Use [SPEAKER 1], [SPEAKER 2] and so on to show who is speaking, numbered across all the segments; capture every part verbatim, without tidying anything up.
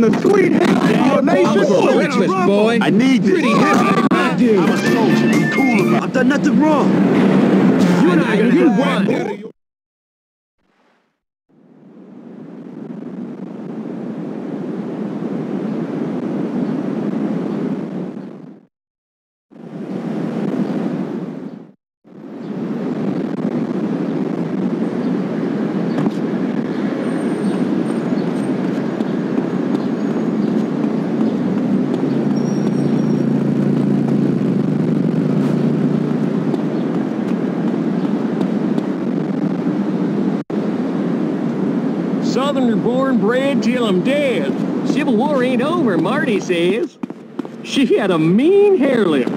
[SPEAKER 1] the sweet hell nation?
[SPEAKER 2] Breakfast, boy.
[SPEAKER 1] I need this.
[SPEAKER 2] Pretty heavy.
[SPEAKER 1] I'm a soldier. Be cool about it. I've done nothing wrong. You and I, you won.
[SPEAKER 3] Southerner born, bred till I'm dead. Civil War ain't over, Marty says. She had a mean hair lip.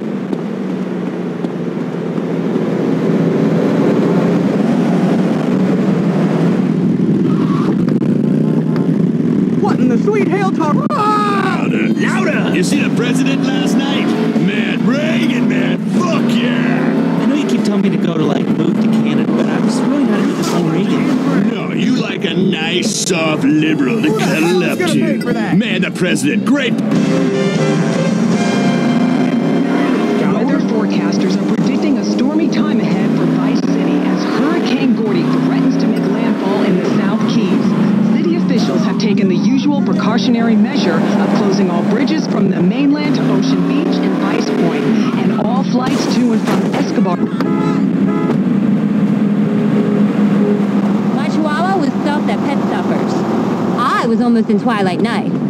[SPEAKER 1] What in the sweet hell talk?
[SPEAKER 4] Louder! Louder! You see the president last night? Man, Reagan, man, fuck yeah!
[SPEAKER 5] I know you keep telling me to go to, like, move to Canada, but I'm just really not into this whole Reagan.
[SPEAKER 4] No, you like a nice, soft liberal to cuddle up to. Man, the president, great...
[SPEAKER 6] Weather forecasters are predicting a stormy time ahead for Vice City as Hurricane Gordy threatens to make landfall in the South Keys. City officials have taken the usual precautionary measure of closing all bridges from the mainland to Ocean Beach and Vice Point, and all flights to and from Escobar.
[SPEAKER 7] My chihuahua was stuffed at Pet Stuffers. I was almost in Twilight Night.